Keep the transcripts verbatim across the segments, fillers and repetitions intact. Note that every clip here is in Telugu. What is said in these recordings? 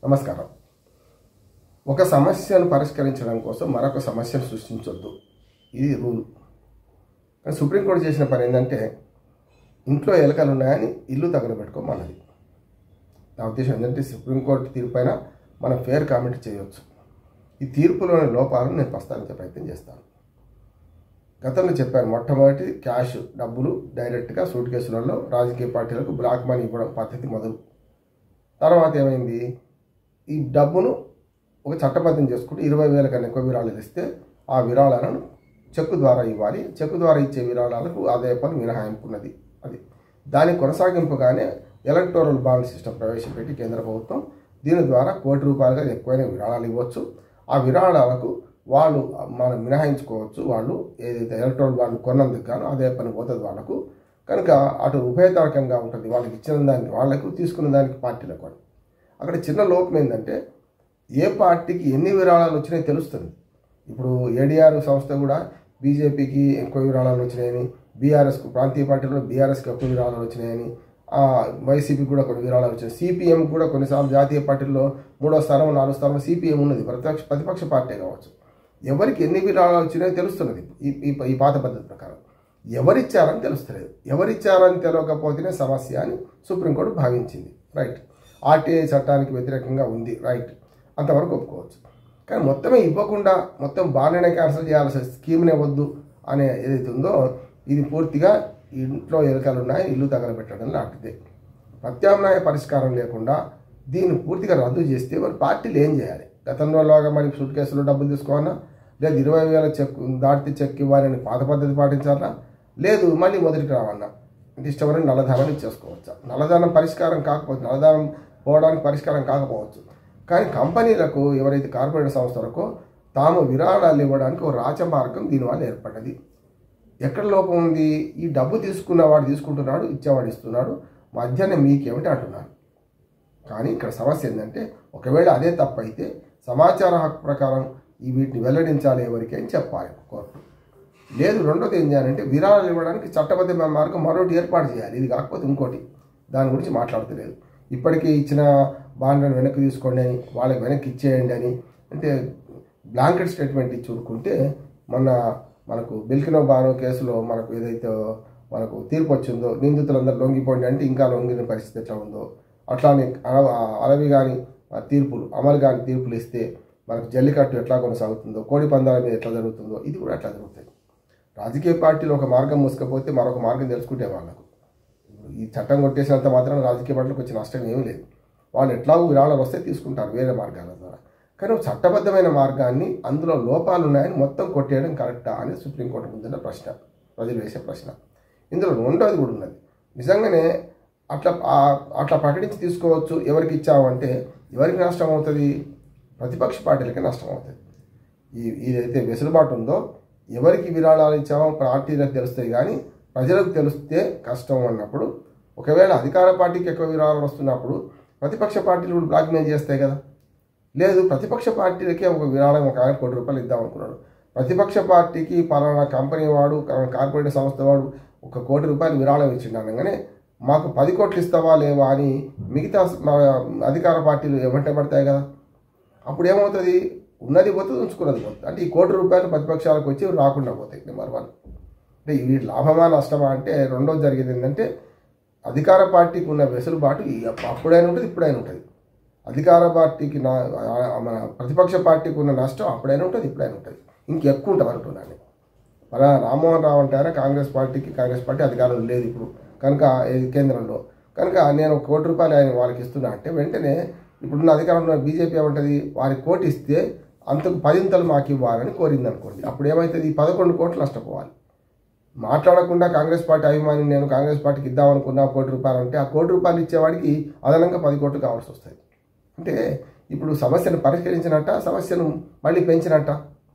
నమస్కారం. ఒక సమస్యను పరిష్కరించడం కోసం మరొక సమస్యను సృష్టించొద్దు, ఇది రూల్. కానీ సుప్రీంకోర్టు చేసిన పని ఏంటంటే ఇంట్లో ఎలకలు ఉన్నాయని ఇల్లు తగలబెట్టుకోమన్నది. నా ఉద్దేశం ఏంటంటే సుప్రీంకోర్టు తీర్పు పైన మనం ఫేర్ కామెంట్ చేయవచ్చు. ఈ తీర్పులోని లోపాలను నేను ప్రస్తావించే ప్రయత్నం చేస్తాను. గతంలో చెప్పాను, మొట్టమొదటి క్యాష్ డబ్బులు డైరెక్ట్గా సూట్ కేసులలో రాజకీయ పార్టీలకు బ్లాక్ మనీ ఇవ్వడం పద్ధతి మొదలు. తర్వాత ఏమైంది, ఈ డబ్బును ఒక చట్టబద్ధం చేసుకుంటూ ఇరవై వేల కన్నా ఎక్కువ విరాళాలు ఇస్తే ఆ విరాళాలను చెక్కు ద్వారా ఇవ్వాలి. చెక్కు ద్వారా ఇచ్చే విరాళాలకు ఆదాయ పన్ను మినహాయింపు ఉన్నది. అది దాని కొనసాగింపుగానే ఎలక్టోరల్ బాండ్ సిస్టమ్ ప్రవేశపెట్టి కేంద్ర ప్రభుత్వం దీని ద్వారా కోటి రూపాయలుగా ఎక్కువైన విరాళాలు ఇవ్వచ్చు. ఆ విరాళాలకు వాళ్ళు మనం మినహాయించుకోవచ్చు. వాళ్ళు ఏదైతే ఎలక్టోరల్ బాండ్ కొన్నందుకు గాను ఆదాయ పన్ను పోతుంది వాళ్ళకు. కనుక అటు ఉభయతారకంగా ఉంటుంది, వాళ్ళకి ఇచ్చిన దానికి వాళ్ళకు, తీసుకున్న దానికి పార్టీలకు. అక్కడ చిన్న లోపం ఏంటంటే ఏ పార్టీకి ఎన్ని విరాళాలు వచ్చినాయో తెలుస్తుంది. ఇప్పుడు ఏడీఆర్ సంస్థ కూడా బీజేపీకి ఎక్కువ విరాళాలు వచ్చినాయని, బీఆర్ఎస్కు ప్రాంతీయ పార్టీలో బీఆర్ఎస్కి ఎక్కువ విరాళాలు వచ్చినాయని, వైసీపీకి కూడా కొన్ని విరాళాలు వచ్చినాయి. సిపిఎం కూడా కొన్నిసార్లు జాతీయ పార్టీల్లో మూడో స్థానం నాలుగో స్థానం సిపిఎం ఉన్నది, ప్రతిపక్ష ప్రతిపక్ష పార్టీ కావచ్చు. ఎవరికి ఎన్ని విరాళాలు వచ్చినాయో తెలుస్తున్నది ఈ ఈ పాత పద్ధతి ప్రకారం. ఎవరిచ్చారని తెలుస్తలేదు. ఎవరిచ్చారని తెలియకపోతేనే సమస్య అని సుప్రీంకోర్టు భావించింది. రైట్. ఆర్టీఐ చట్టానికి వ్యతిరేకంగా ఉంది. రైట్, అంతవరకు ఒప్పుకోవచ్చు. కానీ మొత్తమే ఇవ్వకుండా మొత్తం బాగానే క్యాన్సిల్ చేయాల్సిన స్కీమ్నే వద్దు అనే ఏదైతే ఉందో ఇది పూర్తిగా ఇంట్లో ఎలుకలు ఉన్నాయి ఇల్లు తగలబెట్టడం లాంటిదే. ప్రత్యామ్నాయ పరిష్కారం లేకుండా దీన్ని పూర్తిగా రద్దు చేస్తే మరి పార్టీలు ఏం చేయాలి? గతంలో లాగా మరి సూట్ కేసులో డబ్బులు తీసుకోవాలన్నా, లేదు ఇరవై వేల చెక్ దాటితే చెక్ ఇవ్వాలని పాత పద్ధతి పాటించాలా, లేదు మళ్ళీ మొదటికి రావన్నా, అంటే ఇష్టమైన నల్లధనం ఇచ్చేసుకోవచ్చా? నల్లధనం పరిష్కారం కాకపోవచ్చు, నల్లధనం పోవడానికి పరిష్కారం కాకపోవచ్చు. కానీ కంపెనీలకు, ఎవరైతే కార్పొరేట్ సంస్థలకు తాము విరాళాలు ఇవ్వడానికి ఒక రాచమార్గం దీనివల్ల ఏర్పడ్డది. ఎక్కడ లోపం ఉంది? ఈ డబ్బు తీసుకున్నవాడు తీసుకుంటున్నాడు, ఇచ్చేవాడు ఇస్తున్నాడు, మధ్యాహ్నం మీకేమిటి అంటున్నారు. కానీ ఇక్కడ సమస్య ఏంటంటే ఒకవేళ అదే తప్పు అయితే సమాచార హక్కు ప్రకారం ఈ వీటిని వెల్లడించాలి ఎవరికి అని చెప్పాలి కోర్టు. లేదు రెండోది ఏం చేయాలంటే విరాళాలు ఇవ్వడానికి చట్టబద్ధమైన మార్గం మరొకటి ఏర్పాటు చేయాలి. ఇది కాకపోతే ఇంకోటి, దాని గురించి మాట్లాడతలేదు. ఇప్పటికీ ఇచ్చిన బాండ్లను వెనక్కి తీసుకోండి అని, వాళ్ళకి వెనక్కి ఇచ్చేయండి అని, అంటే బ్లాంకెట్ స్టేట్మెంట్ ఇచ్చి ఊరుకుంటే మొన్న మనకు బిల్కినో బానో కేసులో మనకు ఏదైతే మనకు తీర్పు వచ్చిందో నిందితులందరూ లొంగిపోండి అంటే ఇంకా లొంగిన పరిస్థితి ఎట్లా ఉందో, అట్లానే అలవి కానీ తీర్పులు అమలు కానీ తీర్పులు ఇస్తే మనకు జల్లికట్టు ఎట్లా కొనసాగుతుందో, కోడి పందాల మీద ఎట్లా జరుగుతుందో ఇది కూడా ఎట్లా జరుగుతుంది. రాజకీయ పార్టీలు ఒక మార్గం మూసుకపోతే మరొక మార్గం తెలుసుకుంటే వాళ్ళకు ఈ చట్టం కొట్టేసినంత మాత్రం రాజకీయ పార్టీలకు వచ్చే నష్టం ఏమీ లేదు. వాళ్ళు ఎట్లాగో విరాళాలు వస్తే తీసుకుంటారు వేరే మార్గాల ద్వారా. కానీ చట్టబద్ధమైన మార్గాన్ని అందులో లోపాలు ఉన్నాయని మొత్తం కొట్టేయడం కరెక్టా అని సుప్రీంకోర్టు ముందున్న ప్రశ్న, ప్రజలు వేసే ప్రశ్న. ఇందులో రెండోది కూడా ఉన్నది. నిజంగానే అట్లా అట్లా ప్రకటించి తీసుకోవచ్చు. ఎవరికి ఇచ్చామంటే ఎవరికి నష్టం అవుతుంది? ప్రతిపక్ష పార్టీలకి నష్టం అవుతుంది. ఈ ఇదైతే వెసులుబాటు ఉందో ఎవరికి విరాళాలు ఇచ్చామో పార్టీలకు తెలుస్తాయి, కానీ ప్రజలకు తెలిస్తే కష్టం అన్నప్పుడు, ఒకవేళ అధికార పార్టీకి ఎక్కువ విరాళాలు వస్తున్నప్పుడు ప్రతిపక్ష పార్టీలు కూడా బ్లాక్మెయిల్ చేస్తాయి కదా. లేదు ప్రతిపక్ష పార్టీలకే ఒక విరాళం ఒక ఆయన కోటి రూపాయలు ఇద్దాం అనుకున్నాడు, ప్రతిపక్ష పార్టీకి పలానా కంపెనీ వాడు కార్పొరేట్ సంస్థ వాడు ఒక కోటి రూపాయలు విరాళం ఇచ్చిండు అనగానే మాకు పది కోట్లు ఇస్తావా లేవా అని మిగతా అధికార పార్టీలు వెంట పడతాయి కదా. అప్పుడు ఏమవుతుంది? ఉన్నది పోతుంది, ఉంచుకున్నది పోతుంది. అంటే ఈ కోటి రూపాయలు ప్రతిపక్షాలకు వచ్చి రాకుండా పోతాయి. Number one. అంటే వీటి లాభమా నష్టమా అంటే రెండోది జరిగేది ఏంటంటే అధికార పార్టీకి ఉన్న వెసులుబాటు అప్పుడైనా ఉంటుంది, ఇప్పుడైనా ఉంటుంది. అధికార పార్టీకి నా మన ప్రతిపక్ష పార్టీకి ఉన్న నష్టం అప్పుడైనా ఉంటుంది, ఇప్పుడైనా ఉంటుంది, ఇంకెక్కువ ఉంటుంది అంటున్నాను. మన రామ్మోహన్ రావు అంటారా కాంగ్రెస్ పార్టీకి, కాంగ్రెస్ పార్టీ అధికారం లేదు ఇప్పుడు కనుక కేంద్రంలో, కనుక నేను ఒక కోటి రూపాయలు ఆయన వాళ్ళకి ఇస్తున్నా అంటే వెంటనే ఇప్పుడున్న అధికారంలో బీజేపీ ఏమంటుంది, వారికి కోటి ఇస్తే అంతకు పదింతలు మాకు ఇవ్వాలని కోరింది అనుకోండి. అప్పుడు ఏమవుతుంది? పదకొండు కోట్లు నష్టపోవాలి. మాట్లాడకుండా కాంగ్రెస్ పార్టీ అభిమాని నేను కాంగ్రెస్ పార్టీకి ఇద్దామనుకున్నా కోటి రూపాయలు అంటే ఆ కోటి రూపాయలు ఇచ్చేవాడికి అదనంగా పది కోట్లు కావాల్సి వస్తుంది. అంటే ఇప్పుడు సమస్యను పరిష్కరించినట్ట, సమస్యను మళ్ళీ పెంచినట్ట.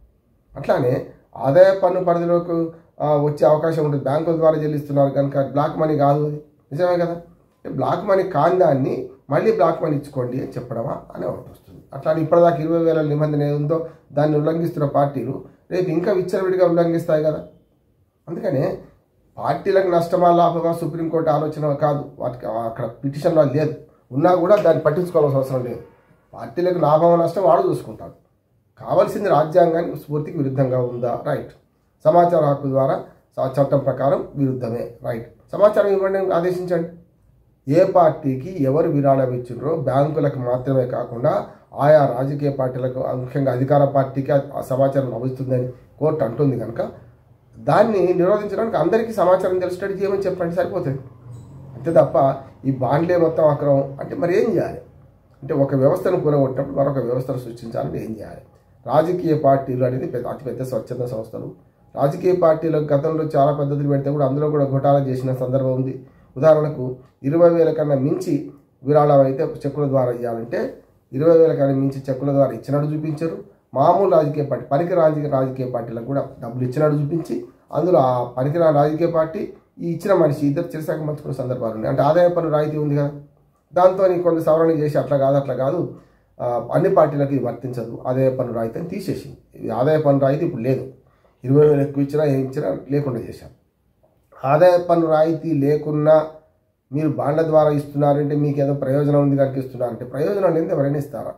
అట్లానే ఆదాయ పన్ను పరిధిలోకి వచ్చే అవకాశం ఉంటుంది. బ్యాంకుల ద్వారా చెల్లిస్తున్నారు కనుక బ్లాక్ మనీ కాదు, అది నిజమే కదా. బ్లాక్ మనీ కాని దాన్ని మళ్ళీ బ్లాక్ మనీ ఇచ్చుకోండి అని చెప్పడమా అనే ఒకటి వస్తుంది. అట్లానే ఇప్పటిదాకా ఇరవై వేల నిబంధన ఏముందో దాన్ని ఉల్లంఘిస్తున్న పార్టీలు రేపు ఇంకా విచ్చలవిడిగా ఉల్లంఘిస్తాయి కదా. అందుకనే పార్టీలకు నష్టమా లాభమా సుప్రీంకోర్టు ఆలోచన కాదు, వాటికి అక్కడ పిటిషన్లో లేదు, ఉన్నా కూడా దాన్ని పట్టించుకోవాల్సిన అవసరం లేదు. పార్టీలకు లాభం నష్టం వాడు చూసుకుంటాడు. కావాల్సింది రాజ్యాంగానికి స్ఫూర్తికి విరుద్ధంగా ఉందా, రైట్. సమాచార హక్కు ద్వారా చట్టం ప్రకారం విరుద్ధమే, రైట్. సమాచారం ఇవ్వండి, ఆదేశించండి. ఏ పార్టీకి ఎవరు విరాళం ఇచ్చినరో బ్యాంకులకు మాత్రమే కాకుండా ఆయా రాజకీయ పార్టీలకు, ముఖ్యంగా అధికార పార్టీకి ఆ సమాచారం లభిస్తుందని కోర్టు అంటుంది కనుక దాన్ని నిరోధించడానికి అందరికీ సమాచారం తెలిసేటట్టు చేయమని చెప్పండి, సరిపోతుంది. అంతే తప్ప ఈ బాండ్లే మొత్తం అక్రమం అంటే మరి ఏం చేయాలి? అంటే ఒక వ్యవస్థను కూరగొట్టినప్పుడు మరొక వ్యవస్థను సృష్టించాలంటే ఏం చేయాలి? రాజకీయ పార్టీలు అనేది పెద్ద అతిపెద్ద స్వచ్ఛంద సంస్థలు. రాజకీయ పార్టీలకు గతంలో చాలా పద్ధతులు పెడితే కూడా అందులో కూడా ఘోటాలా చేసిన సందర్భం ఉంది. ఉదాహరణకు ఇరవై వేల కన్నా మించి విరాళం అయితే చెక్కుల ద్వారా ఇవ్వాలంటే ఇరవై వేల కన్నా మించి చెక్కుల ద్వారా ఇచ్చినట్టు చూపించారు. మామూలు రాజకీయ పార్టీ, పనికి రాజకీయ రాజకీయ పార్టీలకు కూడా డబ్బులు ఇచ్చినట్టు చూపించి అందులో ఆ పనికిరాని రాజకీయ పార్టీ ఈ ఇచ్చిన మనిషి ఇద్దరు చిరసాక మంచుకున్న సందర్భాలు ఉన్నాయి. అంటే ఆదాయ పన్ను రాయితీ ఉంది కదా, దాంతో కొంత సవరణ చేసి అట్లా కాదు అట్లా కాదు అన్ని పార్టీలకు ఇది వర్తించదు, ఆదాయ పన్ను రాయితీ అని తీసేసింది. ఆదాయ పన్ను రాయితీ ఇప్పుడు లేదు. ఇరవై వేలు ఎక్కువ ఇచ్చినా ఏం ఇచ్చినా లేకుండా చేశాం. ఆదాయ పన్ను రాయితీ లేకున్నా మీరు బాండ్ల ద్వారా ఇస్తున్నారంటే మీకు ఏదో ప్రయోజనం ఉంది కనుక ఇస్తున్నారంటే ప్రయోజనం లేదు, ఎవరైనా ఇస్తారా?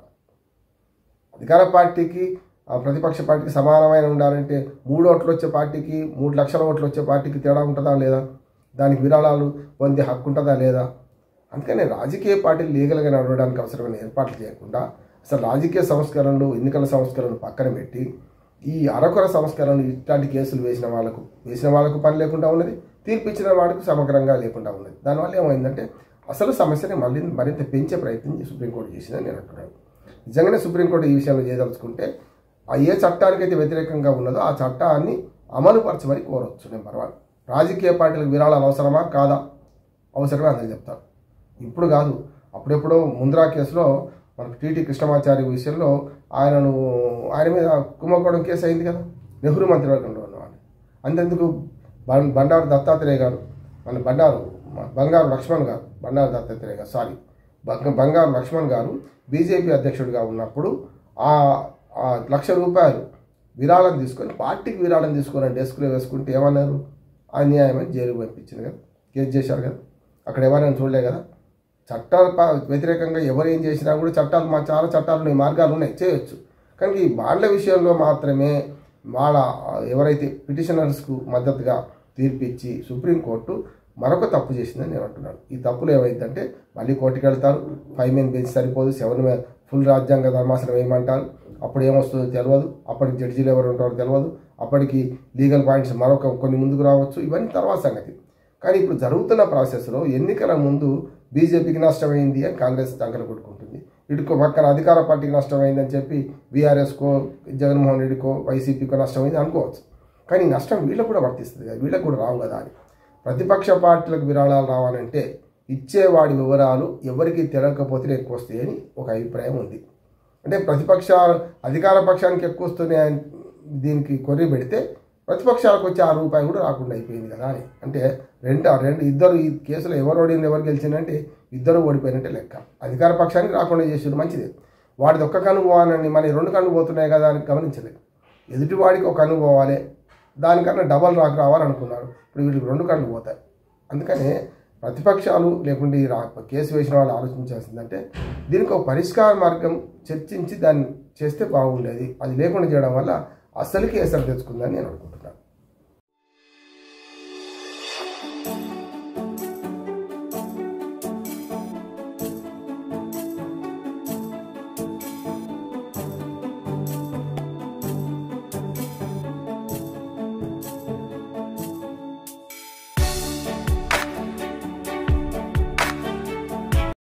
అధికార పార్టీకి ప్రతిపక్ష పార్టీకి సమానమైన ఉండాలంటే మూడు ఓట్లు వచ్చే పార్టీకి మూడు లక్షల ఓట్లు వచ్చే పార్టీకి తేడా ఉంటుందా లేదా? దానికి విరాళాలు పొందే హక్కు ఉంటుందా లేదా? అందుకని రాజకీయ పార్టీలు లీగల్గా నడవడానికి అవసరమైన ఏర్పాట్లు చేయకుండా అసలు రాజకీయ సంస్కరణలు, ఎన్నికల సంస్కరణలు పక్కన పెట్టి ఈ అరకొర సంస్కరణలు ఇట్లాంటి కేసులు వేసిన వాళ్ళకు వేసిన వాళ్ళకు పని లేకుండా ఉన్నది, తీర్పు ఇచ్చిన వాడికి సమగ్రంగా లేకుండా ఉన్నది. దానివల్ల ఏమైందంటే అసలు సమస్యని మళ్ళీ మరింత పెంచే ప్రయత్నం సుప్రీంకోర్టు చేసిందని నేను అంటున్నాను. నిజంగానే సుప్రీంకోర్టు ఈ విషయంలో చేయదలుచుకుంటే ఆ ఏ చట్టానికైతే వ్యతిరేకంగా ఉన్నదో ఆ చట్టాన్ని అమలుపరచమని కోరవచ్చు. నెంబర్ వన్, రాజకీయ పార్టీలకు విరాళాలు అవసరమా కాదా? అవసరమే అందరూ చెప్తారు. ఇప్పుడు కాదు, అప్పుడెప్పుడో ముంద్రా కేసులో మనకు టీటీ కృష్ణమాచారి విషయంలో ఆయనను ఆయన మీద కుంభకోణం కేసు అయింది కదా, నెహ్రూ మంత్రివర్గంలో ఉన్నవాడు. అంతెందుకు బండారు దత్తాత్రేయ గారు, మన బండారు బంగారు లక్ష్మణ్ గారు బండారు దత్తాత్రేయ గారు సారీ బంగారు లక్ష్మణ్ గారు బీజేపీ అధ్యక్షుడిగా ఉన్నప్పుడు ఆ లక్ష రూపాయలు విరాళం తీసుకొని పార్టీకి విరాళం తీసుకొని డెస్క్లో వేసుకుంటే ఏమన్నారు? అన్యాయమని జైలు పంపించింది కదా, కేసు చేశారు కదా. అక్కడ ఎవరైనా చూడలే కదా. చట్టాల వ్యతిరేకంగా ఎవరు ఏం చేసినా కూడా చట్టాలు మా చాలా చట్టాలు ఉన్నాయి, మార్గాలు ఉన్నాయి, చేయొచ్చు. కానీ ఈ బాండ్ల విషయంలో మాత్రమే వాళ్ళ ఎవరైతే పిటిషనర్స్కు మద్దతుగా తీర్పిచ్చి సుప్రీంకోర్టు మరొక తప్పు చేసిందని నేను అంటున్నాను. ఈ తప్పులు ఏమైందంటే మళ్ళీ కోర్టుకి వెళ్తారు, ఫైవ్ మెయిన్ బెంచ్ సరిపోదు, సెవెన్ ఫుల్ రాజ్యాంగ ధర్మాసనం ఏమంటారు, అప్పుడు ఏమొస్తుందో తెలియదు, అప్పటికి జడ్జీలు ఎవరు ఉంటారో తెలియదు, అప్పటికి లీగల్ పాయింట్స్ మరొక కొన్ని ముందుకు రావచ్చు, ఇవన్నీ తర్వాత సంగతి. కానీ ఇప్పుడు జరుగుతున్న ప్రాసెస్లో ఎన్నికల ముందు బీజేపీకి నష్టమైంది అని కాంగ్రెస్ దంకలు కొట్టుకుంటుంది, ఇటుకో పక్కన అధికార పార్టీకి నష్టమైందని చెప్పి బీఆర్ఎస్కో జగన్మోహన్ రెడ్డికో వైసీపీకో నష్టమైంది అనుకోవచ్చు. కానీ నష్టం వీళ్ళకు కూడా వర్తిస్తుంది కదా, వీళ్ళకు కూడా రావు కదా అని. ప్రతిపక్ష పార్టీలకు విరాళాలు రావాలంటే ఇచ్చేవాడి వివరాలు ఎవరికి తెలియకపోతే ఎక్కువ వస్తాయని ఒక అభిప్రాయం ఉంది. అంటే ప్రతిపక్ష అధికార పక్షానికి ఎక్కువ వస్తున్నాయి దీనికి కొర్రి పెడితే ప్రతిపక్షాలకు వచ్చి ఆ రూపాయి కూడా రాకుండా అయిపోయింది కదా అని. అంటే రెండు రెండు ఇద్దరు ఈ కేసులో ఎవరు ఓడింది ఎవరు గెలిచిందంటే ఇద్దరు ఓడిపోయినట్టే లెక్క. అధికార పక్షానికి రాకుండా చేసేది మంచిది, వాడిది ఒక్క కన్ను పోవాలని మన రెండు కన్ను పోతున్నాయి కదా అని గమనించలేదు. ఎదుటివాడికి ఒక కన్ను పోవాలి, దానికన్నా డబల్ రాకు రావాలనుకున్నారు, ఇప్పుడు వీళ్ళకి రెండు కన్ను పోతాయి. అందుకనే ప్రతిపక్షాలు లేకుంటే ఈ కేసు వేసిన వాళ్ళు ఆలోచించాల్సిందంటే దీనికి ఒక పరిష్కార మార్గం చర్చించి దాన్ని చేస్తే బాగుండేది. అది లేకుండా చేయడం వల్ల అసలుకి ఎసరు తెచ్చుకుందని నేను అనుకుంటున్నాను.